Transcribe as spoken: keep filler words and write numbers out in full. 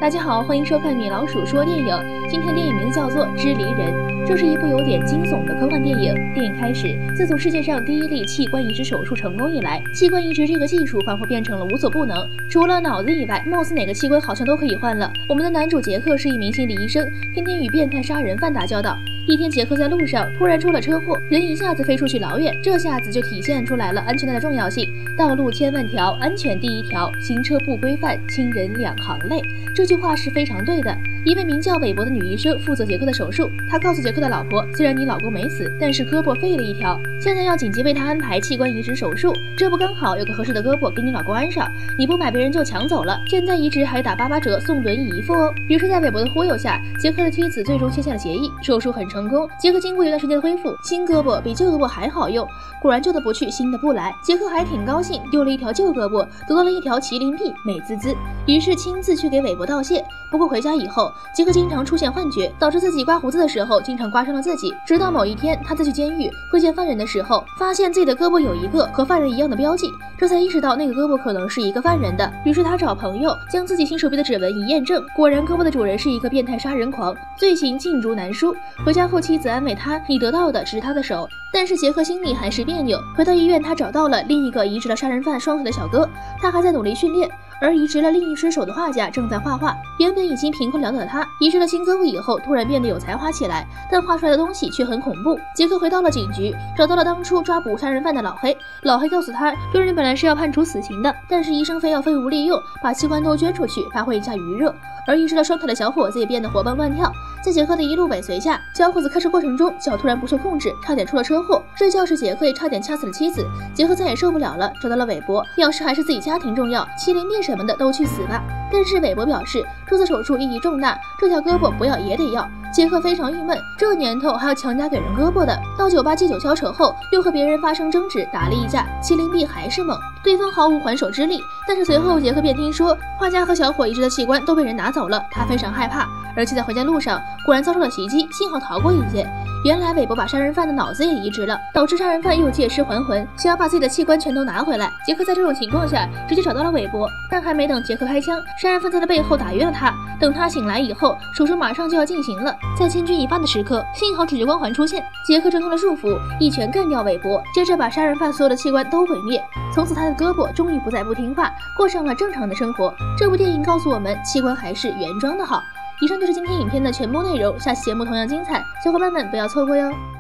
大家好，欢迎收看米老鼠说电影。今天电影名字叫做《支离人》，这是一部有点惊悚的科幻电影。电影开始，自从世界上第一例器官移植手术成功以来，器官移植这个技术仿佛变成了无所不能，除了脑子以外，貌似哪个器官好像都可以换了。我们的男主杰克是一名心理医生，天天与变态杀人犯打交道。一天，杰克在路上突然出了车祸，人一下子飞出去老远，这下子就体现出来了安全带的重要性。道路千万条，安全第一条，行车不规范，亲人两行泪。这句话是非常对的。一位名叫韦伯的女医生负责杰克的手术，她告诉杰克的老婆，虽然你老公没死，但是胳膊废了一条，现在要紧急为他安排器官移植手术。这不刚好有个合适的胳膊给你老公安上，你不买别人就抢走了，现在移植还打八八折送轮椅一副哦。于是，在韦伯的忽悠下，杰克的妻子最终签下了协议，手术很成功。杰克经过一段时间的恢复，新胳膊比旧胳膊还好用，果然旧的不去，新的不来。杰克还挺高兴，丢了一条旧胳膊，得到了一条麒麟臂，美滋滋。于是亲自去给韦伯道谢。不过回家以后，杰克经常出现幻觉，导致自己刮胡子的时候经常刮伤了自己。直到某一天，他再去监狱会见犯人的时候，发现自己的胳膊有一个和犯人一样的标记，这才意识到那个胳膊可能是一个犯人的。于是他找朋友将自己新手臂的指纹一验证，果然胳膊的主人是一个变态杀人狂，罪行罄竹难书。回家后，妻子安慰他，你得到的只是他的手。但是杰克心里还是别扭。回到医院，他找到了另一个移植了杀人犯双腿的小哥，他还在努力训练。而移植了另一只手的画家正在画画。原本已经贫困潦倒的他，移植了新胳膊以后，突然变得有才华起来，但画出来的东西却很恐怖。杰克回到了警局，找到了当初抓捕杀人犯的老黑。老黑告诉他，这人本来是要判处死刑的，但是医生非要废物利用，把器官都捐出去，发挥一下余热。而移植了双腿的小伙子也变得活蹦乱跳。在杰克的一路尾随下，小伙子开车过程中脚突然不受控制，差点出了车祸。睡觉时杰克也差点掐死了妻子。杰克再也受不了了，找到了韦伯，表示还是自己家庭重要，麒麟臂什么的都去死吧。但是韦伯表示，这次手术意义重大，这条胳膊不要也得要。杰克非常郁闷，这年头还要强加给人胳膊的。到酒吧借酒消愁后，又和别人发生争执，打了一架，麒麟臂还是猛，对方毫无还手之力。但是随后杰克便听说，画家和小伙移植的器官都被人拿走了，他非常害怕，而且在回家路上果然遭受了袭击，幸好逃过一劫。原来韦伯把杀人犯的脑子也移植了，导致杀人犯又借尸还魂，想要把自己的器官全都拿回来。杰克在这种情况下直接找到了韦伯，但还没等杰克开枪，杀人犯在他背后打晕了他。等他醒来以后，手术马上就要进行了，在千钧一发的时刻，幸好主角光环出现，杰克挣脱了束缚，一拳干掉韦伯，接着把杀人犯所有的器官都毁灭。从此他的胳膊终于不再不听话，过上了正常的生活。这部电影告诉我们，器官还是原装的好。以上就是今天影片的全部内容，下期节目同样精彩，小伙伴们不要错过哟。